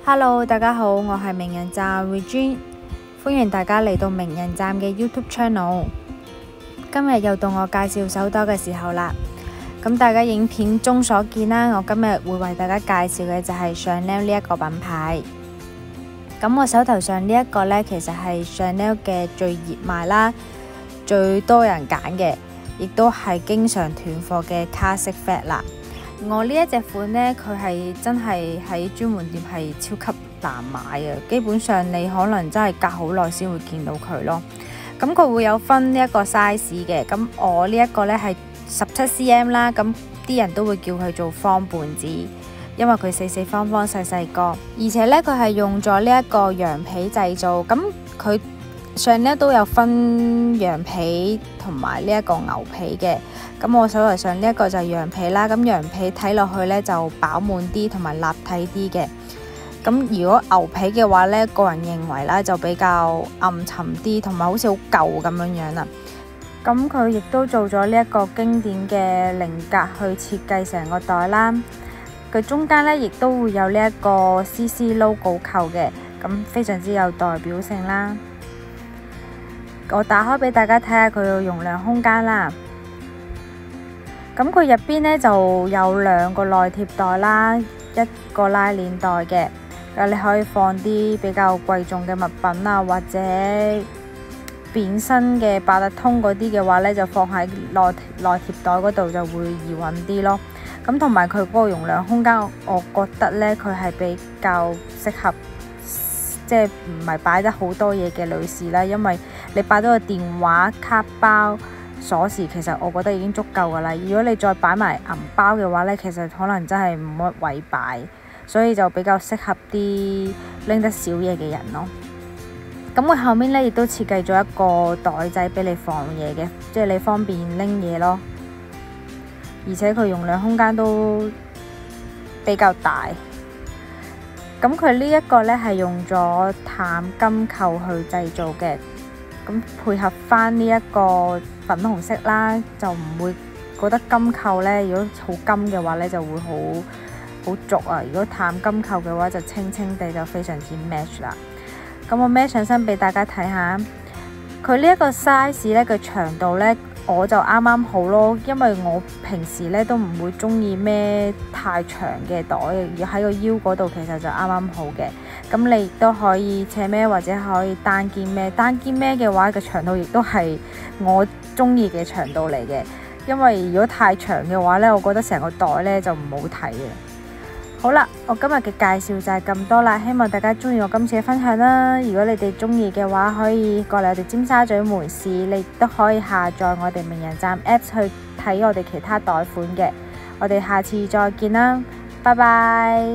Hello， 大家好，我係名人站 Regine， 歡迎大家嚟到名人站嘅 YouTube Channel。今日又到我介紹手袋嘅時候啦。咁大家影片中所見啦，我今日會為大家介紹嘅就係 Chanel 呢一個品牌。咁我手頭上呢一個呢，其實係 Chanel 嘅最熱賣啦，最多人揀嘅，亦都係經常斷貨嘅 Classic Phat啦。我呢一隻款呢，佢係真係喺專門店係超級難買嘅，基本上你可能真係隔好耐先會見到佢咯。咁佢會有分呢一個 size 嘅，咁我呢一個呢係17cm 啦，咁啲人都會叫佢做方胖子，因為佢四四方方細細個，而且呢，佢係用咗呢一個羊皮製造，咁佢上呢都有分羊皮同埋呢一個牛皮嘅。咁我手頭上呢一個就係羊皮啦，咁羊皮睇落去呢就飽滿啲同埋立體啲嘅。咁如果牛皮嘅話呢，個人認為呢就比較暗沉啲，同埋好似好舊咁樣樣啦。咁佢亦都做咗呢一個經典嘅菱格去設計成個袋啦。佢中間呢亦都會有呢一個 CC logo 扣嘅，咁非常之有代表性啦。我打開俾大家睇下佢嘅容量空間啦。咁佢入邊呢就有2個內貼袋啦，一個拉鏈袋嘅，你可以放啲比較貴重嘅物品啊，或者扁身嘅八達通嗰啲嘅話呢，就放喺內貼袋嗰度就會易揾啲咯。咁同埋佢嗰個容量空間，我覺得呢，佢係比較適合，即係唔係擺得好多嘢嘅女士啦，因為你擺到個電話卡包鎖匙，其實我覺得已經足夠噶啦。如果你再擺埋銀包嘅話呢，其實可能真係冇乜位擺，所以就比較適合啲拎得少嘢嘅人咯。咁佢後面呢亦都設計咗一個袋仔俾你放嘢嘅，即係你方便拎嘢咯。而且佢容量空間都比較大。咁佢呢一個呢係用咗淡金扣去製造嘅，咁配合翻呢一個粉紅色啦，就唔會覺得金扣呢，如果好金嘅話呢，就會好濁啊。如果淡金扣嘅話就清清地，就非常之 match 啦。咁我孭上身俾大家睇下，佢呢一個 size 呢，佢長度呢，我就啱啱好咯，因為我平時呢都唔會中意孭太長嘅袋，而喺個腰嗰度其實就啱啱好嘅。咁你亦都可以斜孭或者可以單肩孭，單肩孭嘅話嘅長度亦都係我中意嘅長度嚟嘅。因為如果太長嘅話呢，我覺得成個袋呢就唔好睇嘅。好啦，我今日嘅介紹就係咁多啦，希望大家中意我今次嘅分享啦。如果你哋中意嘅話，可以過嚟我哋尖沙咀門市，你都可以下載我哋名人站 Apps 去睇我哋其他袋款嘅。我哋下次再見啦，拜拜。